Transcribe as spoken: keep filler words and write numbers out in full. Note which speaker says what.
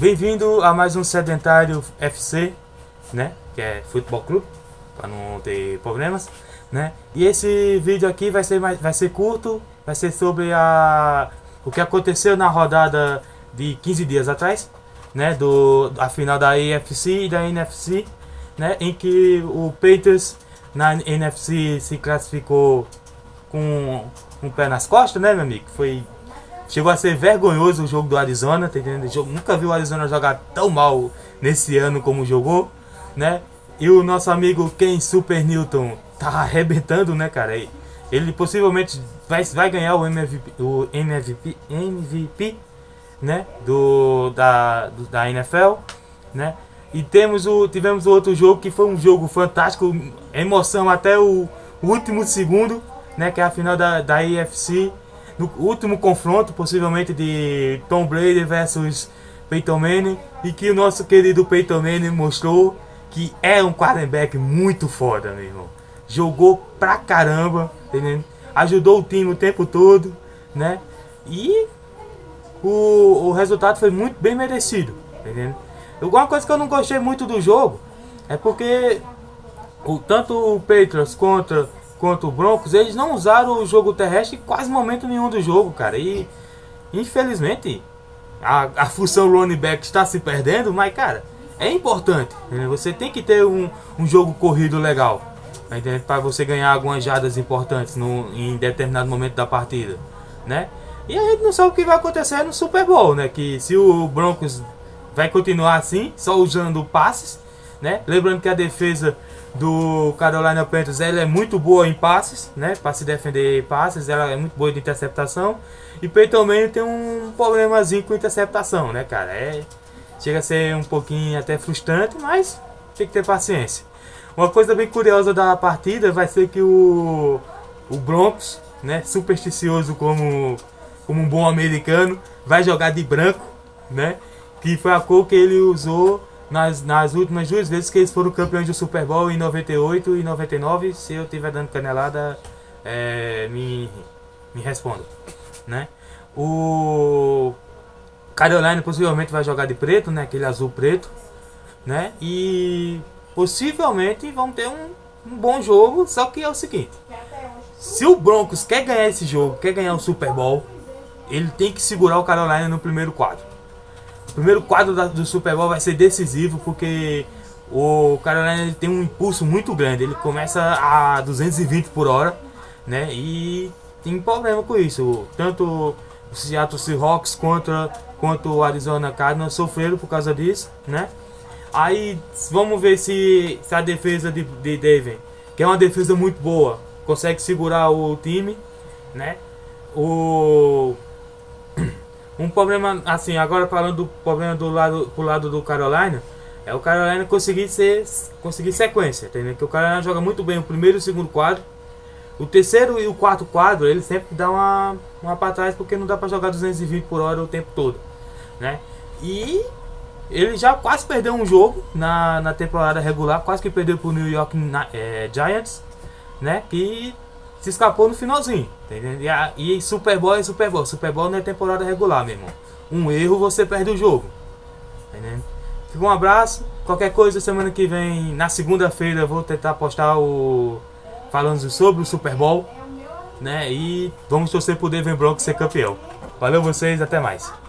Speaker 1: Bem-vindo a mais um Sedentário F C, né? Que é Futebol Clube, para não ter problemas, né? E esse vídeo aqui vai ser mais, vai ser curto, vai ser sobre a o que aconteceu na rodada de quinze dias atrás, né? Do a final da A F C e da N F C, né? Em que o Patriots na N F C se classificou com um pé nas costas, né, meu amigo? Foi Chegou a ser vergonhoso o jogo do Arizona, tá entendendo? Eu nunca vi o Arizona jogar tão mal nesse ano como jogou, né? E o nosso amigo Ken Super Newton tá arrebentando, né, cara? Ele possivelmente vai, vai ganhar o M V P, o M V P, M V P, né? Do, da, do, da N F L, né? E temos o, tivemos o outro jogo que foi um jogo fantástico, emoção até o, o último segundo, né? Que é a final da, da A F C. No último confronto, possivelmente de Tom Brady versus Peyton Manning, e que o nosso querido Peyton Manning mostrou que é um quarterback muito foda, meu irmão. Jogou pra caramba, entendeu? Ajudou o time o tempo todo, né? E o, o resultado foi muito bem merecido, entendeu? Uma coisa que eu não gostei muito do jogo é porque o, tanto o Patriots contra Contra o Broncos, eles não usaram o jogo terrestre em quase momento nenhum do jogo, cara. E infelizmente a, a função running back está se perdendo, mas cara, é importante, entendeu? Você tem que ter um, um jogo corrido legal, para você ganhar algumas jardas importantes no, em determinado momento da partida, né? E a gente não sabe o que vai acontecer no Super Bowl, né? Que se o Broncos vai continuar assim, só usando passes, né? Lembrando que a defesa do Carolina Panthers, ela é muito boa em passes, né? Para se defender passes, ela é muito boa de interceptação. E Peyton Manning tem um problemazinho com interceptação, né, cara? É, chega a ser um pouquinho até frustrante, mas tem que ter paciência. Uma coisa bem curiosa da partida vai ser que o, o Broncos, né, supersticioso como, como um bom americano, vai jogar de branco, né? Que foi a cor que ele usou Nas, nas últimas duas vezes que eles foram campeões do Super Bowl, em noventa e oito e noventa e nove. Se eu estiver dando canelada, é, me, me responda, né? O Carolina possivelmente vai jogar de preto, né? Aquele azul preto, né? E possivelmente vamos ter um, um bom jogo. Só que é o seguinte: se o Broncos quer ganhar esse jogo, quer ganhar o Super Bowl, ele tem que segurar o Carolina no primeiro quadro. O primeiro quadro da, do Super Bowl vai ser decisivo, porque o Carolina ele tem um impulso muito grande. Ele começa a duzentos e vinte por hora, né? E tem problema com isso. Tanto o Seattle Seahawks contra, quanto o Arizona Cardinals sofreram por causa disso, né? Aí vamos ver se, se a defesa de, de Denver, que é uma defesa muito boa, consegue segurar o time, né? O... Um problema, assim, agora falando do problema do lado, pro lado do Carolina, é o Carolina conseguir ser, conseguir sequência, entendeu? Que o Carolina joga muito bem o primeiro e o segundo quadro. O terceiro e o quarto quadro, ele sempre dá uma, uma pra trás, porque não dá pra jogar duzentos e vinte por hora o tempo todo, né? E ele já quase perdeu um jogo na, na temporada regular, quase que perdeu pro New York é, Giants, né? Que se escapou no finalzinho, entendeu? E, a, e Super Bowl é Super Bowl. Super Bowl não é temporada regular, meu irmão. Um erro, você perde o jogo, entendeu? Fica um abraço. Qualquer coisa, semana que vem, na segunda-feira, eu vou tentar postar o... falando sobre o Super Bowl, né? E vamos torcer pro Denver Broncos ser campeão. Valeu vocês, até mais.